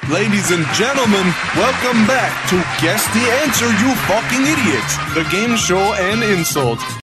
Ladies and gentlemen, welcome back to Guess the Answer, You Fucking Idiots, the game show and insult.